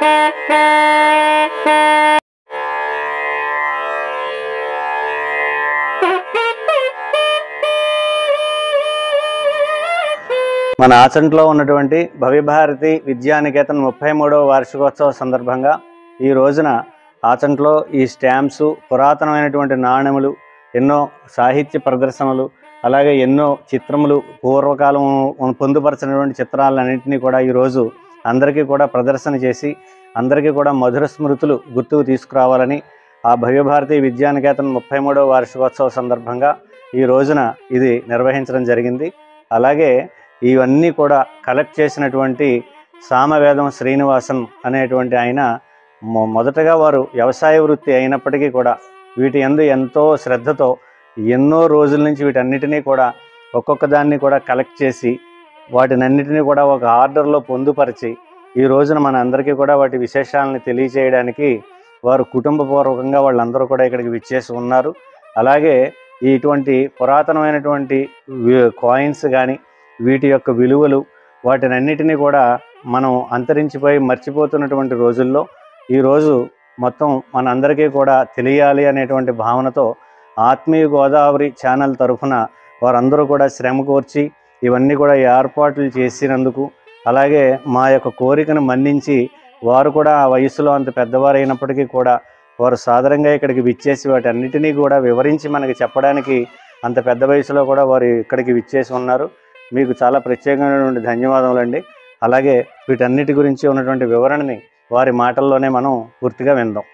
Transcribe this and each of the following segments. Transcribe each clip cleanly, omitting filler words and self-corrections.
మన ఆచంట్లో ఉన్నటువంటి భవ్యభారతి విద్యానికేతన్ 33వ వార్షికోత్సవ సందర్భంగా ఈ రోజున ఆచంట్లో ఈ స్టాంప్స్, పురాతనమైనటువంటి నాణెములు, ఎన్నో సాహిత్య ప్రదర్శనలు, అలాగే ఎన్నో చిత్రములు, పూర్వకాలం పొందుపరిచినటువంటి చిత్రాలన్నింటినీ కూడా ఈరోజు అందరికీ కూడా ప్రదర్శన చేసి అందరికీ కూడా మధుర స్మృతులు గుర్తుకు తీసుకురావాలని ఆ భవ్యభారతి విద్యానికేతన్ 33వ వార్షికోత్సవ సందర్భంగా ఈ రోజున ఇది నిర్వహించడం జరిగింది. అలాగే ఇవన్నీ కూడా కలెక్ట్ చేసినటువంటి సామవేదం శ్రీనివాసన్ అనేటువంటి ఆయన మొదటగా వారు వ్యవసాయ వృత్తి అయినప్పటికీ కూడా వీటి యందు ఎంతో శ్రద్ధతో ఎన్నో రోజుల నుంచి వీటన్నిటినీ కూడా ఒక్కొక్క దాన్ని కూడా కలెక్ట్ చేసి వాటినన్నిటినీ కూడా ఒక ఆర్డర్లో పొందుపరిచి ఈ రోజున మన అందరికీ కూడా వాటి విశేషాలని తెలియజేయడానికి వారు కుటుంబపూర్వకంగా వాళ్ళందరూ కూడా ఇక్కడికి విచ్చేసి ఉన్నారు. అలాగే ఇటువంటి పురాతనమైనటువంటి కాయిన్స్ కానీ వీటి యొక్క విలువలు వాటినన్నిటినీ కూడా మనం అంతరించిపోయి మర్చిపోతున్నటువంటి రోజుల్లో ఈరోజు మొత్తం మనందరికీ కూడా తెలియాలి అనేటువంటి భావనతో ఆత్మీయ గోదావరి ఛానల్ తరఫున వారందరూ కూడా శ్రమ కోర్చి ఇవన్నీ కూడా ఏర్పాట్లు చేసినందుకు, అలాగే మా యొక్క కోరికను మన్నించి వారు కూడా ఆ వయసులో అంత పెద్దవారైనప్పటికీ కూడా వారు సాధారణంగా ఇక్కడికి విచ్చేసి వాటన్నిటినీ కూడా వివరించి మనకి చెప్పడానికి అంత పెద్ద వయసులో కూడా వారు ఇక్కడికి విచ్చేసి ఉన్నారు. మీకు చాలా ప్రత్యేకమైనటువంటి ధన్యవాదములండి. అలాగే వీటన్నిటి గురించి ఉన్నటువంటి వివరణని వారి మాటల్లోనే మనం పూర్తిగా విందాం.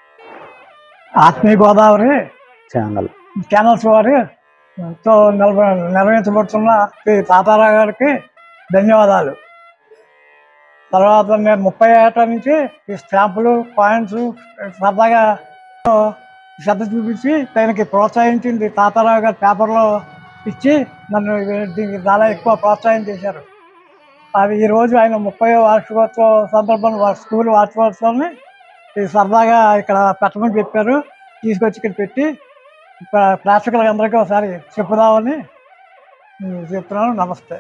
ఆత్మీయ గోదావరి ఛానల్స్ వారితో నిర్వహించబడుతున్న శ్రీ తాతారావు గారికి ధన్యవాదాలు. తర్వాత నేను 30 ఏళ్ల నుంచి ఈ స్టాంపులు, కాయిన్స్ సరదాగా శ్రద్ధ చూపించి దానికి ప్రోత్సహించింది తాతారావు గారు పేపర్లో ఇచ్చి నన్ను దీనికి చాలా ఎక్కువ ప్రోత్సాహం చేశారు. అది ఈరోజు ఆయన 30వ వార్షికోత్సవ సందర్భంగా వారి స్కూల్ వార్షికోత్సవాన్ని సరదాగా ఇక్కడ పెట్టమని చెప్పారు. తీసుకొచ్చి ఇక్కడ పెట్టి ప్రేక్షకులకు అందరికీ ఒకసారి చెప్పుదామని చెప్తున్నాను. నమస్తే.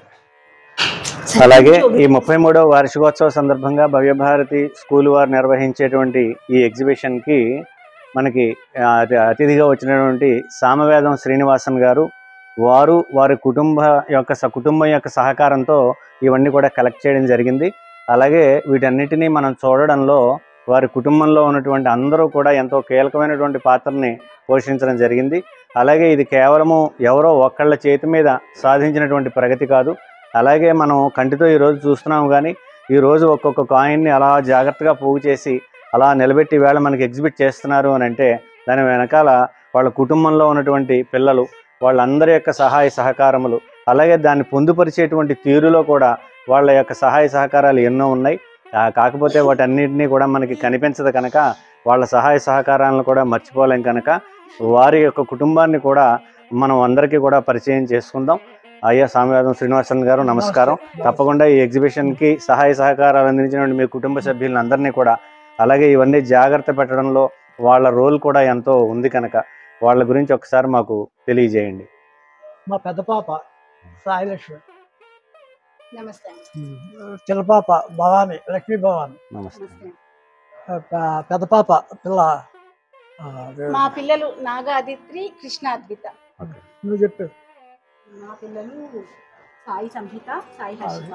అలాగే ఈ 33వ వార్షికోత్సవ సందర్భంగా భవ్యభారతి స్కూల్ వారు నిర్వహించేటువంటి ఈ ఎగ్జిబిషన్కి మనకి అతిథిగా వచ్చినటువంటి సామవేదం శ్రీనివాసన్ గారు, వారి కుటుంబం యొక్క సహకారంతో ఇవన్నీ కూడా కలెక్ట్ చేయడం జరిగింది. అలాగే వీటన్నిటినీ మనం చూడడంలో వారి కుటుంబంలో ఉన్నటువంటి అందరూ కూడా ఎంతో కీలకమైనటువంటి పాత్రని పోషించడం జరిగింది. అలాగే ఇది కేవలము ఎవరో ఒక్కళ్ళ చేతి మీద సాధించినటువంటి ప్రగతి కాదు. అలాగే మనం కంటితో ఈరోజు చూస్తున్నాము, కానీ ఈరోజు ఒక్కొక్క కాయిన్ని అలా జాగ్రత్తగా పోగు చేసి అలా నిలబెట్టి వేళ మనకి ఎగ్జిబిట్ చేస్తున్నారు అని అంటే దాని వెనకాల వాళ్ళ కుటుంబంలో ఉన్నటువంటి పిల్లలు, వాళ్ళందరి యొక్క సహాయ సహకారములు, అలాగే దాన్ని పొందుపరిచేటువంటి తీరులో కూడా వాళ్ళ యొక్క సహాయ సహకారాలు ఎన్నో ఉన్నాయి. కాకపోతే వాటన్నిటినీ కూడా మనకి కనిపించదు కనుక వాళ్ళ సహాయ సహకారాలను కూడా మర్చిపోలేం కనుక వారి యొక్క కుటుంబాన్ని కూడా మనం అందరికీ కూడా పరిచయం చేసుకుందాం. అయ్యా సామవేదం శ్రీనివాసన్ గారు నమస్కారం. తప్పకుండా ఈ ఎగ్జిబిషన్కి సహాయ సహకారాలు అందించినటువంటి మీ కుటుంబ సభ్యులందరినీ కూడా, అలాగే ఇవన్నీ జాగ్రత్త పెట్టడంలో వాళ్ళ రోల్ కూడా ఎంతో ఉంది కనుక వాళ్ళ గురించి ఒకసారి మాకు తెలియజేయండి. మా పెద్ద పాప సాయిలక్ష్మి, నమస్తే. చిన్న పాప భవాని, లక్ష్మీ భవాని. నమస్తే. పెద్ద పాప పిల్ల మా పిల్లలు నాగాదిత్రి, కృష్ణాద్విత. నువ్వు చెప్పు. మా పిల్లలు సాయి సంహిత, సాయి హర్షిత.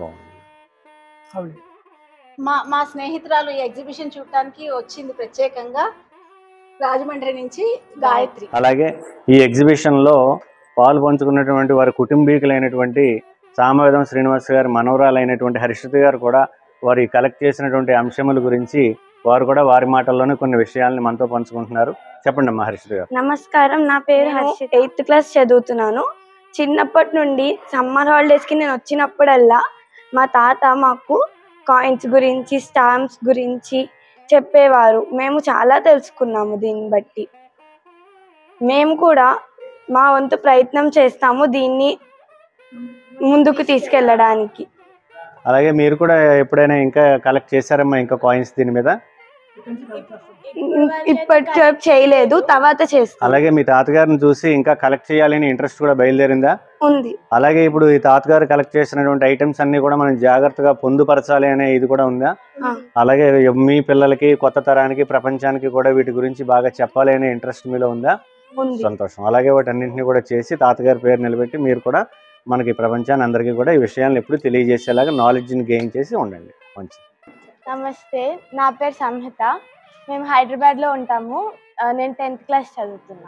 మా స్నేహితురాలు ఈ ఎగ్జిబిషన్ చూడటానికి వచ్చింది ప్రత్యేకంగా రాజమండ్రి నుంచి గాయత్రి. అలాగే ఈ ఎగ్జిబిషన్లో పాలు పంచుకున్నటువంటి వారి కుటుంబీకులైనటువంటి సామవేదం శ్రీనివాస్ గారి మనవరాలైనటువంటి హర్షిత గారు కూడా వారి కలెక్ట్ చేసినటువంటి అంశముల గురించి వారు కూడా వారి మాటల్లోనే కొన్ని విషయాలను మనతో పంచుకుంటున్నారు. చెప్పండి అమ్మా హర్షిత గారు. నమస్కారం, నా పేరు హర్షిత. 8th క్లాస్ చదువుతున్నాను. చిన్నప్పటి నుండి సమ్మర్ హాలిడేస్కి నేను వచ్చినప్పుడల్లా మా తాత మాకు కాయిన్స్ గురించి, స్టాంప్స్ గురించి చెప్పేవారు. మేము చాలా తెలుసుకున్నాము. దీన్ని బట్టి మేము కూడా మా వంతు ప్రయత్నం చేస్తాము దీన్ని ముందుకు తీసుకెళ్ళడానికి. అలాగే మీరు కూడా ఎప్పుడైనా ఇంకా కలెక్ట్ చేశారమ్మా ఇంకా కాయిన్స్ దీని మీద? ఇప్పటి వరకు చేయలేదు, తర్వాత చేస్తాను. అలాగే మీ తాతగారిని చూసి ఇంకా కలెక్ట్ చేయాలని ఇంట్రెస్ట్ కూడా బయలుదేరిందా? ఉంది. అలాగే ఇప్పుడు ఈ తాతగారు కలెక్ట్ చేసినటువంటి ఐటమ్స్ అన్ని కూడా మనం జాగ్రత్తగా పొందుపరచాలి అనే ఇది కూడా ఉందా? అలాగే మీ పిల్లలకి, కొత్త తరానికి, ప్రపంచానికి కూడా వీటి గురించి బాగా చెప్పాలి అనే ఇంట్రెస్ట్ మీలో ఉందా? సంతోషం. అలాగే వాటన్నింటినీ కూడా చేసి తాతగారి పేరు నిలబెట్టి మీరు కూడా మనకి ప్రపంచాన్ని అందరికీ కూడా ఈ విషయాలను ఎప్పుడు తెలియజేసేలాగా నాలెడ్జ్ని గెయిన్ చేసి ఉండండి. మంచిది. నమస్తే, నా పేరు సంహిత. మేము హైదరాబాద్లో ఉంటాము. నేను 10th క్లాస్ చదువుతున్నా.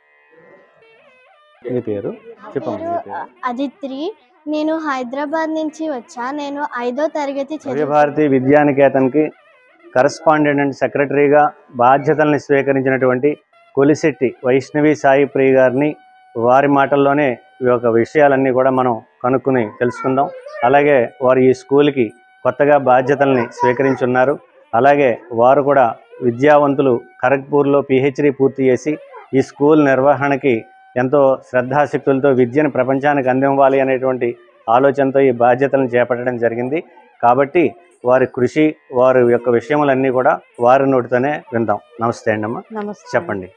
మీ పేరు చెప్పండి. అదిత్రి. నేను హైదరాబాద్ నుంచి వచ్చా. నేను 5వ తరగతి భారతీ విద్యానికేతన్కి కరస్పాండెంట్ అండ్ సెక్రటరీగా బాధ్యతల్ని స్వీకరించినటువంటి కొలిశెట్టి వైష్ణవి సాయి ప్రియ గారిని వారి మాటల్లోనే ఈ యొక్క విషయాలన్నీ కూడా మనం కనుక్కుని తెలుసుకుందాం. అలాగే వారు ఈ స్కూల్కి కొత్తగా బాధ్యతల్ని స్వీకరించున్నారు. అలాగే వారు కూడా విద్యావంతులు, ఖరగ్పూర్లో PhD పూర్తి చేసి ఈ స్కూల్ నిర్వహణకి ఎంతో శ్రద్ధాశక్తులతో విద్యను ప్రపంచానికి అందివ్వాలి అనేటువంటి ఆలోచనతో ఈ బాధ్యతలను చేపట్టడం జరిగింది. కాబట్టి వారి కృషి, వారి యొక్క విషయములన్నీ కూడా వారి నోటితోనే విందాం. నమస్తే అండి అమ్మ. నమస్తే. చెప్పండి.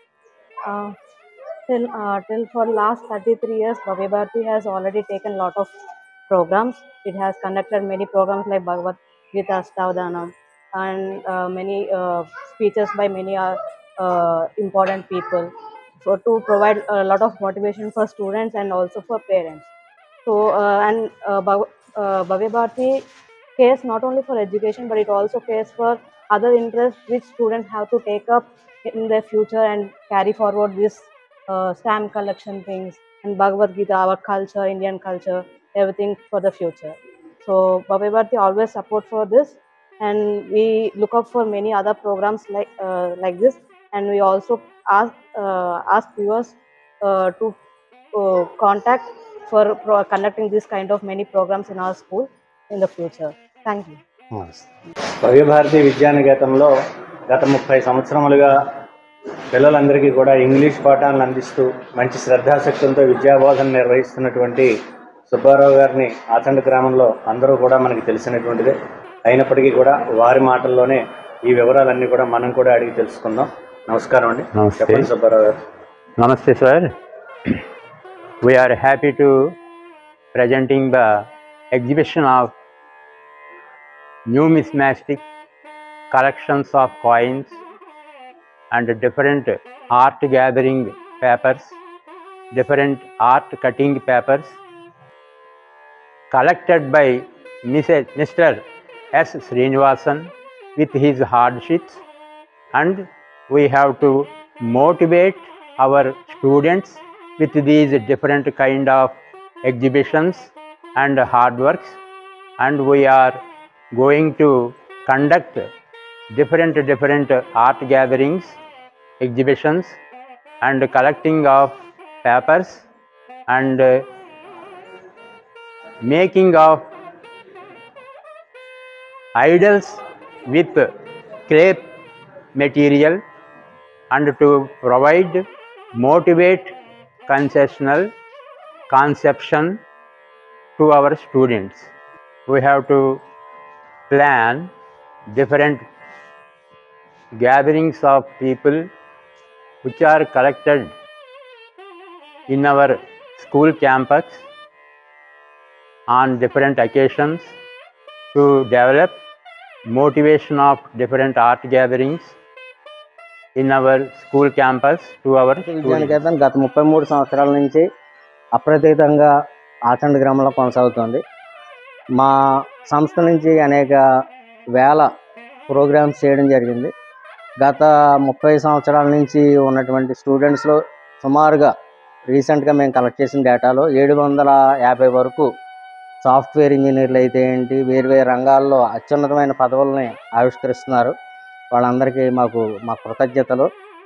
Till for last 33 years, Bhavya Bharati has already taken lot of programs. It has conducted many programs like Bhagavad Gita Stavdanam and many speeches by many important people to provide a lot of motivation for students and also for parents. So Bhavya Bharati cares not only for education, but it also cares for other interests which students have to take up in their future and carry forward this stamp collection things and Bhagavad Gita, our culture, Indian culture, everything for the future. So Bhavya Bharati always support for this, and we look up for many other programs like this, and we also ask viewers to contact for conducting this kind of many programs in our school in the future. Thank you. భవ్య భారతి విద్యానికేతన్లో గత 30 సంవత్సరములుగా పిల్లలందరికీ కూడా English పాఠాలను అందిస్తూ మంచి శ్రద్ధాశక్తులతో విద్యాబోధన నిర్వహిస్తున్నటువంటి సుబ్బారావు గారిని ఆచండ గ్రామంలో అందరూ కూడా మనకి తెలిసినటువంటిదే. అయినప్పటికీ కూడా వారి మాటల్లోనే ఈ వివరాలన్నీ కూడా మనం కూడా అడిగి తెలుసుకుందాం. నమస్కారం అండి. చెప్పండి సుబ్బారావు గారు. నమస్తే sir. We are happy to presenting the exhibition of numismatic collections of coins and different art gathering papers, different art cutting papers collected by Mr. S. Srinivasan with his hardships, and we have to motivate our students with these different kind of exhibitions and hard works, and we are going to conduct different art gatherings, exhibitions and collecting of papers and making of idols with clay material, and to provide motivate conception to our students. We have to plan different gatherings of people which are collected in our school campus on different occasions to develop motivation of different art gatherings in our school campus to our Vidyanikethan గత 33 సంవత్సరాల నుంచి అప్రతితంగా ఆచండ గ్రామంలో కొనసాగుతుంది. మా సంస్థ నుంచి అనేక వేల ప్రోగ్రామ్స్ చేయడం జరిగింది. గత 30 సంవత్సరాల నుంచి ఉన్నటువంటి స్టూడెంట్స్లో సుమారుగా రీసెంట్గా మేము కలెక్ట్ చేసిన డేటాలో 750 వరకు సాఫ్ట్వేర్ ఇంజనీర్లు అయితే ఏంటి, వేరు రంగాల్లో అత్యున్నతమైన పదవుల్ని ఆవిష్కరిస్తున్నారు. వాళ్ళందరికీ మా కృతజ్ఞతలు.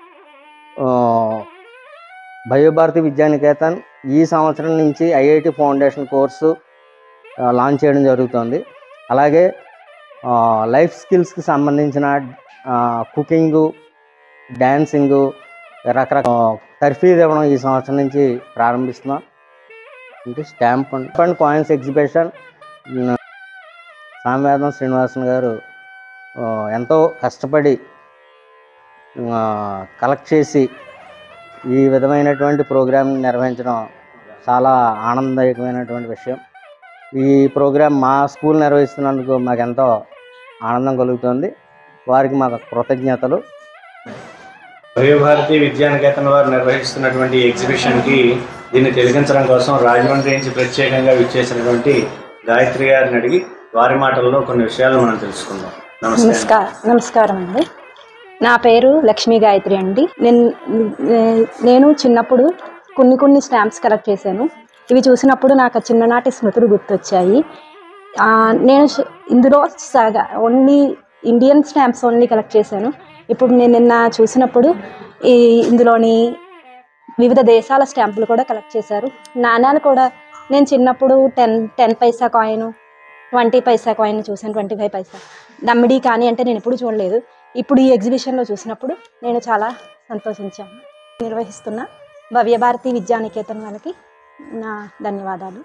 భవ్య భారతి విద్యానికేతన్ ఈ సంవత్సరం నుంచి IIT ఫౌండేషన్ కోర్సు లాంచ్ చేయడం జరుగుతుంది. అలాగే లైఫ్ స్కిల్స్కి సంబంధించిన కుకింగు, డ్యాన్సింగు, రకరకాల తర్ఫీదు ఇవ్వడం ఈ సంవత్సరం నుంచి ప్రారంభిస్తున్నాం. అంటే stamp and coins exhibition Samavedam Srinivasan garu ఎంతో కష్టపడి కలెక్ట్ చేసి ఈ విధమైనటువంటి ప్రోగ్రాం నిర్వహించడం చాలా ఆనందదాయకమైనటువంటి విషయం. ఈ ప్రోగ్రాం మా స్కూల్ నిర్వహిస్తున్నందుకు మాకు ఎంతో ఆనందం కలుగుతుంది. వారికి మా కృతజ్ఞతలు. భవ్యభారతి విద్యానికేతన్ వారు నిర్వహిస్తున్నటువంటి ఎగ్జిబిషన్కి దీన్ని తిలకించడం కోసం రాజమండ్రి నుంచి ప్రత్యేకంగా విచ్చేసినటువంటి గాయత్రి గారిని అడిగి వారి మాటల్లో కొన్ని విషయాలు మనం తెలుసుకుందాం. నమస్కారం అండి. నా పేరు లక్ష్మీ గాయత్రి అండి. నేను చిన్నప్పుడు కొన్ని స్టాంప్స్ కలెక్ట్ చేశాను. ఇవి చూసినప్పుడు నాకు చిన్ననాటి స్మృతులు గుర్తొచ్చాయి. నేను ఇందులో only Indian stamps only collect చేశాను. ఇప్పుడు నేను నిన్న చూసినప్పుడు ఇందులోని వివిధ దేశాల స్టాంపులు కూడా కలెక్ట్ చేశారు. నాణ్యాలు కూడా నేను చిన్నప్పుడు 10 పైసా కాయిన్, 20 పైసా కాయిన్ చూశాను. 25 పైసా దమ్మిడి కానీ అంటే నేను ఎప్పుడు చూడలేదు. ఇప్పుడు ఈ ఎగ్జిబిషన్లో చూసినప్పుడు నేను చాలా సంతోషించాను. నిర్వహిస్తున్న భవ్యభారతి విద్యానికేతన్ వాళ్ళకి నా ధన్యవాదాలు.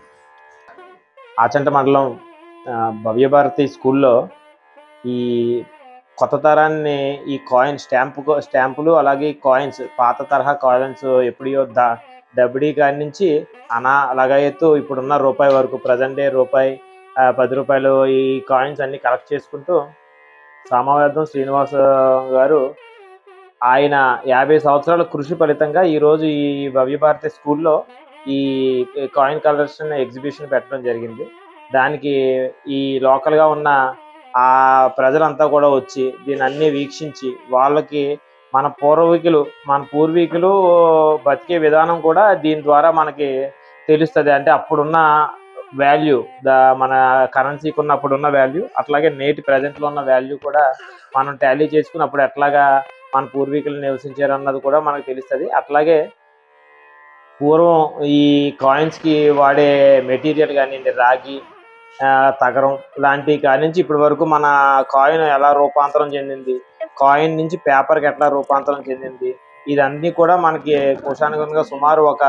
ఆచంట మండలం భవ్యభారతి స్కూల్లో ఈ కొత్త తరాన్ని ఈ స్టాంపులు అలాగే కాయిన్స్, పాత తరహా కాయిన్స్ ఎప్పుడో డబ్బడి కాడి నుంచి అలాగైతే ఇప్పుడున్న రూపాయి వరకు ప్రజెంట్ డే రూపాయి, 10 రూపాయలు ఈ కాయిన్స్ అన్ని కలెక్ట్ చేసుకుంటూ సామవేదం శ్రీనివాస గారు ఆయన 50 సంవత్సరాల కృషి ఫలితంగా ఈరోజు ఈ భవ్యభారతి స్కూల్లో ఈ కాయిన్ కలెక్షన్ ఎగ్జిబిషన్ పెట్టడం జరిగింది. దానికి ఈ లోకల్గా ఉన్న ఆ ప్రజలంతా కూడా వచ్చి దీన్ని అన్ని వీక్షించి వాళ్ళకి మన పూర్వీకులు బతికే విధానం కూడా దీని ద్వారా మనకి తెలుస్తుంది. అంటే అప్పుడున్న వాల్యూ, మన కరెన్సీకి ఉన్నప్పుడున్న వాల్యూ, అట్లాగే నేటి ప్రజెంట్లో ఉన్న వాల్యూ కూడా మనం టాలీ చేసుకుని అప్పుడు ఎట్లాగా మన పూర్వీకులు నివసించారు అన్నది కూడా మనకు తెలుస్తుంది. అట్లాగే పూర్వం ఈ కాయిన్స్కి వాడే మెటీరియల్ కానివ్వండి, రాగి, తగరం లాంటి కాడి నుంచి ఇప్పటి వరకు మన కాయిన్ ఎలా రూపాంతరం చెందింది, కాయిన్ నుంచి పేపర్కి ఎట్లా రూపాంతరం చెందింది, ఇదన్నీ కూడా మనకి కుషానుగుణంగా సుమారు ఒక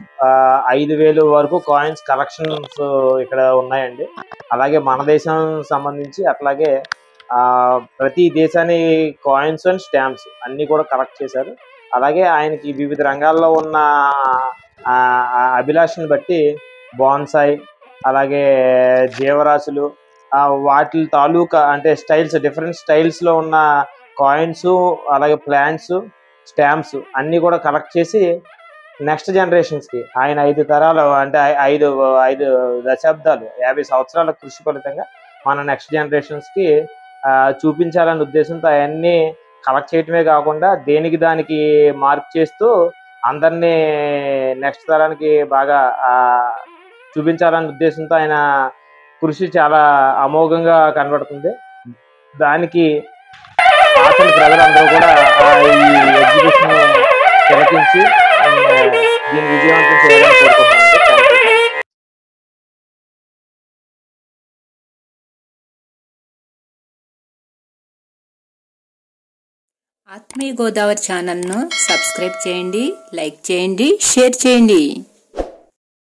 5,000 వరకు కాయిన్స్ కలెక్షన్స్ ఇక్కడ ఉన్నాయండి. అలాగే మన దేశం సంబంధించి అట్లాగే ప్రతి దేశాన్ని కాయిన్స్ అండ్ స్టాంప్స్ అన్నీ కూడా కలెక్ట్ చేశారు. అలాగే ఆయనకి వివిధ రంగాల్లో ఉన్న అభిలాషను బట్టి బాన్సాయ్, అలాగే జీవరాశులు, వాటి తాలూకా అంటే డిఫరెంట్ స్టైల్స్లో ఉన్న కాయిన్స్, అలాగే ప్లాంట్స్, స్టాంప్స్ అన్నీ కూడా కలెక్ట్ చేసి నెక్స్ట్ జనరేషన్స్కి ఆయన 5 తరాలు అంటే 5 దశాబ్దాలు 50 సంవత్సరాల కృషి ఫలితంగా మన నెక్స్ట్ జనరేషన్స్కి చూపించాలనే ఉద్దేశంతో అవన్నీ కలెక్ట్ చేయటమే కాకుండా దానికి మార్క్ చేస్తూ అందరినీ నెక్స్ట్ తరానికి బాగా చూపించాలనే ఉద్దేశంతో ఆయన కృషి చాలా అమోఘంగా కనబడుతుంది. దానికి ఆచరణ ప్రజలందరూ కూడా ఈ ఎగ్జిబిషన్ తిలకించి దీన్ని విజయవంతం చేయాలని కోరుకుంటున్నాను. ఆత్మీయ గోదావరి ఛానల్ను సబ్స్క్రైబ్ చేయండి, లైక్ చేయండి, షేర్ చేయండి.